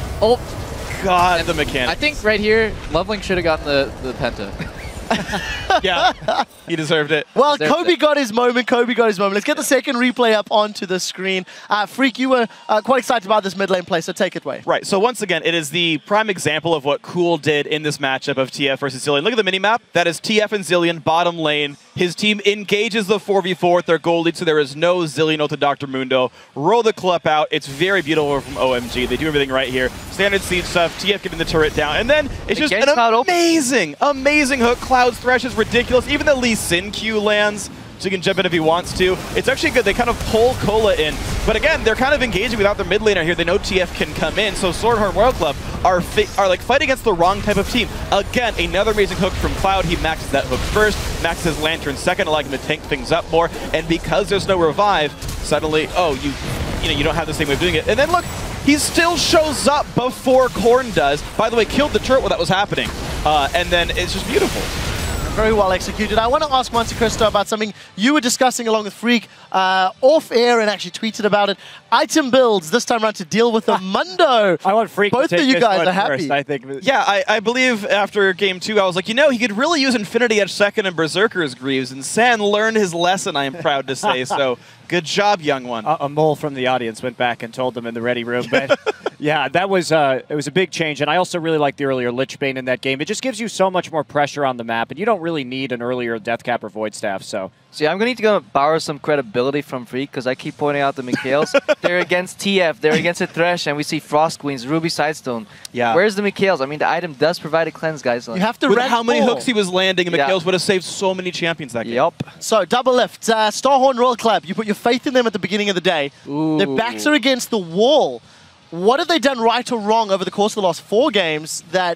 S7: Oh, God, the mechanics.
S6: I think right here, Loveling should have gotten the Penta.
S7: Yeah, he deserved it.
S5: Well, Kobe got his moment. Let's get the second replay up onto the screen. Freak, you were quite excited about this mid lane play, so take it away.
S7: Right, so once again, it is the prime example of what Cool did in this matchup of TF versus Zillion. Look at the minimap. That is TF and Zillion, bottom lane. His team engages the 4v4 with their gold lead, so there is no Zillion ult to Dr. Mundo. Roll the clip out. It's very beautiful from OMG. They do everything right here. Standard siege stuff, TF getting the turret down, and then it's just an amazing hook. Cloud's Thresh is ridiculous. Even the Lee Sin Q lands. so he can jump in if he wants to. It's actually good. They kind of pull Cola in. But again, they're kind of engaging without their mid laner here. They know TF can come in, so Swordhorn Royal Club are like fighting against the wrong type of team. Again, another amazing hook from Cloud. He maxes that hook first, maxes his Lantern second, allowing him to tank things up more. And because there's no revive, suddenly, oh, you don't have the same way of doing it. And then look, he still shows up before Korn does. By the way, killed the turret while that was happening. And then it's just beautiful.
S5: Very well executed. I want to ask Monte Cristo about something you were discussing along with Freak off air and actually tweeted about it. Item builds this time around to deal with the Mundo.
S8: I want Freak
S5: Both
S8: to take
S5: of you
S8: this
S5: guys
S8: one
S5: are happy.
S8: first, I think.
S7: Yeah, I believe after game 2, I was like, he could really use Infinity Edge second and Berserker's Greaves, and San learned his lesson, I am proud to say. So good job, young one.
S8: A mole from the audience went back and told them in the ready room. But yeah, that was it was a big change. And I also really liked the earlier Lich Bane in that game. It just gives you so much more pressure on the map, and you don't really need an earlier Deathcap or Void Staff. So
S6: see, I'm going to need to borrow some credibility from Freak because I keep pointing out the Mikhails. They're against TF, they're against a Thresh, and we see Frost Queens, Ruby Sidestone. Yeah. Where's the Mikhails? I mean, the item does provide a cleanse, guys.
S5: You have to
S7: with
S5: rank
S7: how many
S5: all.
S7: hooks he was landing, and Mikhails would have saved so many champions that game.
S6: Yep.
S5: So, double lift. Starhorn Royal Club, you put your faith in them at the beginning of the day.
S6: Ooh.
S5: Their backs are against the wall. What have they done right or wrong over the course of the last 4 games that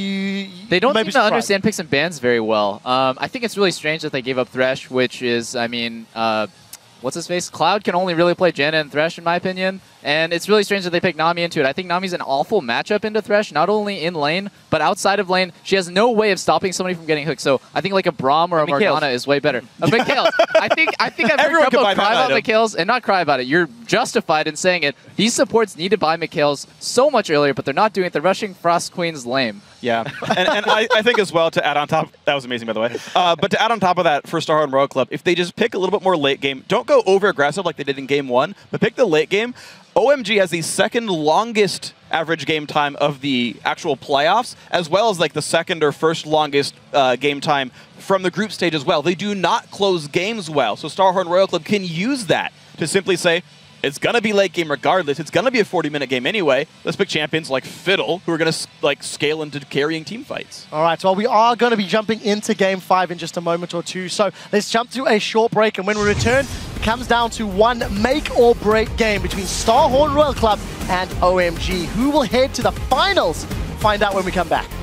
S9: they don't seem to understand picks and bans very well. I think it's really strange that they gave up Thresh, which is, I mean, what's his face? Cloud can only really play Janna and Thresh, in my opinion. And it's really strange that they picked Nami into it. I think Nami's an awful matchup into Thresh, not only in lane, but outside of lane. She has no way of stopping somebody from getting hooked. So I think like a Braum or a Morgana is way better. Mikhails. I think I've heard Grubbo cry about Mikhails, and not cry about it. You're justified in saying it. These supports need to buy Mikhails so much earlier, but they're not doing it. They're rushing Frost Queen's lame.
S7: Yeah, and I think as well, to add on top, that was amazing by the way, but to add on top of that for Starhorn Royal Club, if they just pick a little bit more late game, don't go over aggressive like they did in game 1, but pick the late game. OMG has the second longest average game time of the actual playoffs, as well as like the second or first longest game time from the group stage as well. They do not close games well, so Starhorn Royal Club can use that to simply say, it's going to be late game regardless. It's going to be a 40-minute game anyway. Let's pick champions like Fiddle, who are going to like scale into carrying team fights.
S5: All right, well, we are going to be jumping into Game 5 in just a moment or two. So let's jump to a short break. And when we return, it comes down to one make-or-break game between Starhorn Royal Club and OMG. Who will head to the finals? Find out when we come back.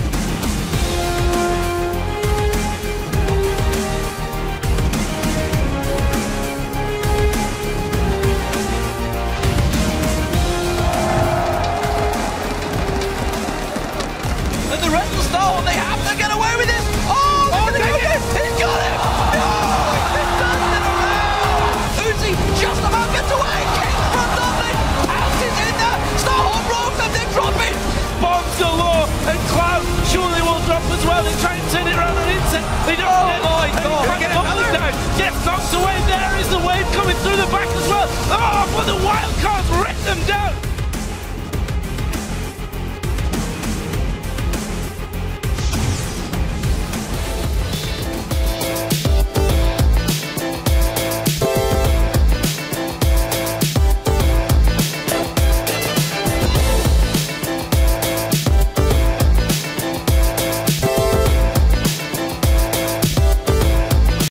S2: They have to get away with it! Oh, look at it! He's got it! No! He's turned it around! Uzi just about gets away! King from Dublin! House is in there! Starhorn rolls and they drop it!
S3: Bombs galore, and Cloud surely will drop as well. They try and turn it around on Insect. They don't get it.
S2: My God!
S3: Can get another down. Gets knocked away. There is the wave coming through the back as well. Oh, but the wild cards rip them down.